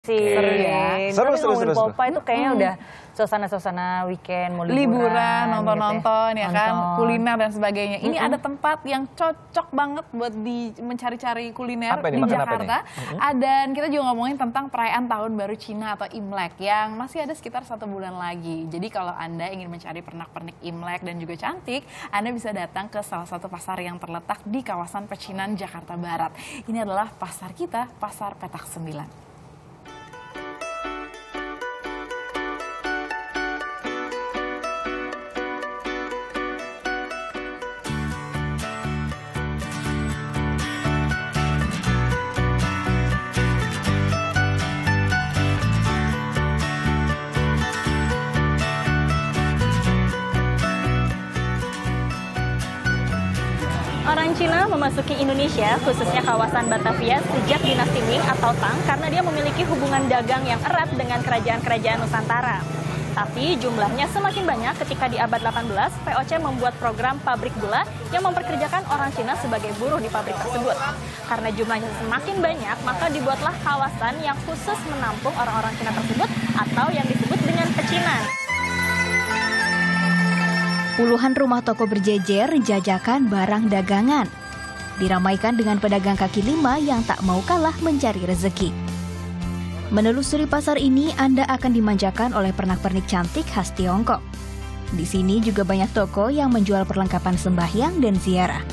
Seru ya. Seru. Popa itu kayaknya udah suasana-suasana weekend, mau liburan, nonton-nonton gitu ya kan, kuliner dan sebagainya. Ini ada tempat yang cocok banget buat mencari-cari kuliner di Jakarta. Dan kita juga ngomongin tentang perayaan Tahun Baru Cina atau Imlek yang masih ada sekitar 1 bulan lagi. Jadi kalau Anda ingin mencari pernak-pernik Imlek dan juga cantik, Anda bisa datang ke salah satu pasar yang terletak di kawasan Pecinan, Jakarta Barat. Ini adalah pasar kita, Pasar Petak 9. Orang Cina memasuki Indonesia, khususnya kawasan Batavia, sejak dinasti Ming atau Tang karena dia memiliki hubungan dagang yang erat dengan kerajaan-kerajaan Nusantara. Tapi jumlahnya semakin banyak ketika di abad 18, VOC membuat program pabrik gula yang memperkerjakan orang Cina sebagai buruh di pabrik tersebut. Karena jumlahnya semakin banyak, maka dibuatlah kawasan yang khusus menampung orang-orang Cina tersebut atau yang disebut dengan pecinan. Puluhan rumah toko berjejer jajakan barang dagangan. Diramaikan dengan pedagang kaki lima yang tak mau kalah mencari rezeki. Menelusuri pasar ini, Anda akan dimanjakan oleh pernak-pernik cantik khas Tiongkok. Di sini juga banyak toko yang menjual perlengkapan sembahyang dan ziarah.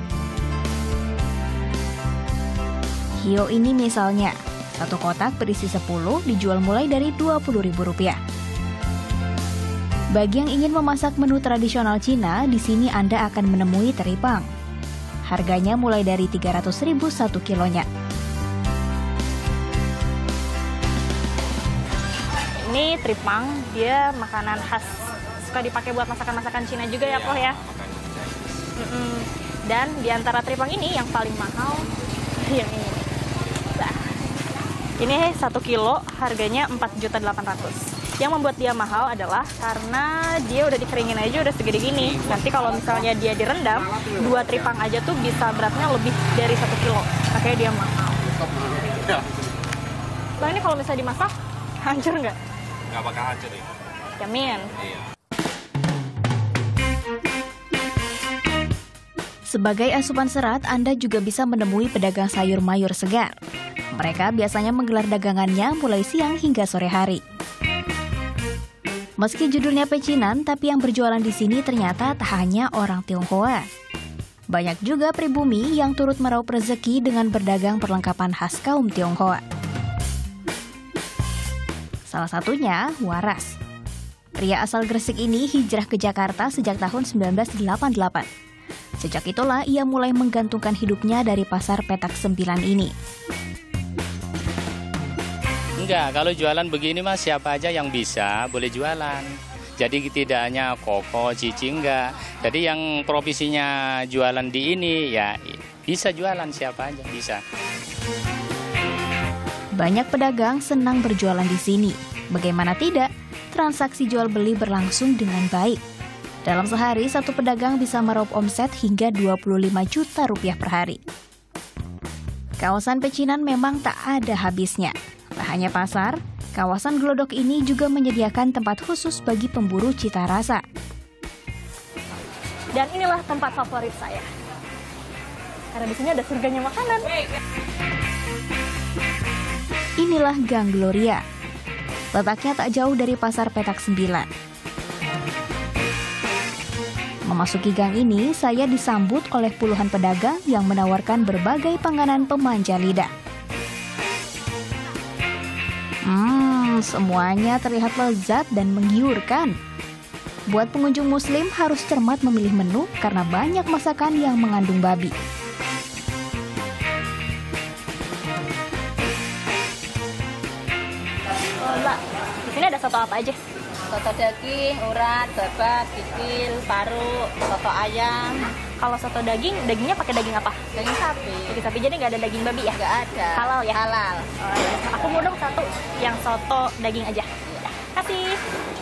Hio ini misalnya, satu kotak berisi 10 dijual mulai dari Rp20.000. Bagi yang ingin memasak menu tradisional Cina, di sini Anda akan menemui teripang. Harganya mulai dari 300.000 1 kilonya. Ini teripang, dia makanan khas, suka dipakai buat masakan-masakan Cina juga ya, Prof ya. Dan di antara teripang ini yang paling mahal yang ini. Nah, ini 1 kilo harganya 4.800.000. Yang membuat dia mahal adalah karena dia udah dikeringin aja udah segede gini. Nanti kalau misalnya dia direndam, 2 teripang aja tuh bisa beratnya lebih dari 1 kilo. Makanya dia mahal. Nah ini kalau misalnya dimasak, hancur nggak? Nggak bakal hancur ya? Jamin. Iya. Sebagai asupan serat, Anda juga bisa menemui pedagang sayur mayur segar. Mereka biasanya menggelar dagangannya mulai siang hingga sore hari. Meski judulnya pecinan, tapi yang berjualan di sini ternyata tak hanya orang Tionghoa. Banyak juga pribumi yang turut meraup rezeki dengan berdagang perlengkapan khas kaum Tionghoa. Salah satunya Waras. Pria asal Gresik ini hijrah ke Jakarta sejak tahun 1988. Sejak itulah ia mulai menggantungkan hidupnya dari pasar Petak 9 ini. Enggak, kalau jualan begini mas siapa aja yang bisa boleh jualan. Jadi tidak hanya Koko, Cici, enggak. Jadi yang profesinya jualan di ini ya bisa jualan siapa aja bisa. Banyak pedagang senang berjualan di sini. Bagaimana tidak, transaksi jual beli berlangsung dengan baik. Dalam sehari, satu pedagang bisa meraup omset hingga 25 juta rupiah per hari. Kawasan pecinan memang tak ada habisnya. Tak hanya pasar, kawasan Glodok ini juga menyediakan tempat khusus bagi pemburu cita rasa. Dan inilah tempat favorit saya. Karena di sini ada surganya makanan. Inilah Gang Gloria. Letaknya tak jauh dari pasar Petak 9. Memasuki gang ini, saya disambut oleh puluhan pedagang yang menawarkan berbagai panganan pemanja lidah. Semuanya terlihat lezat dan menggiurkan. Buat pengunjung muslim harus cermat memilih menu karena banyak masakan yang mengandung babi. Mbak, di sini ada soto apa aja? Soto daging, urat, babat, kikil, paru, soto ayam. Kalau soto daging, dagingnya pakai daging apa? Daging sapi. Daging sapi, jadi nggak ada daging babi ya? Nggak ada. Halal ya? Halal. Oh, ya. Aku mau dong satu yang soto daging aja. Kasih.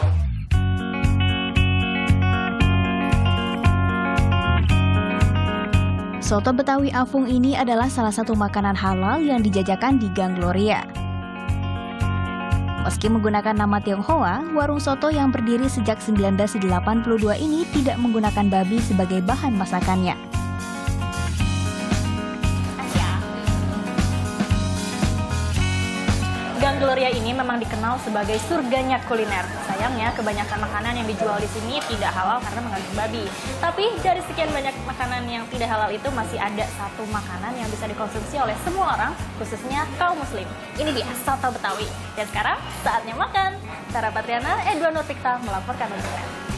Soto Betawi Afung ini adalah salah satu makanan halal yang dijajakan di Gang Gloria. Meski menggunakan nama Tionghoa, warung soto yang berdiri sejak 1982 ini tidak menggunakan babi sebagai bahan masakannya. Gang Gloria ini memang dikenal sebagai surganya kuliner. Sayangnya, kebanyakan makanan yang dijual di sini tidak halal karena mengandung babi. Tapi dari sekian banyak makanan yang tidak halal itu masih ada satu makanan yang bisa dikonsumsi oleh semua orang, khususnya kaum muslim. Ini dia soto Betawi. Dan sekarang saatnya makan. Sarah Patriana, Edwan Nurfikta melaporkan untuk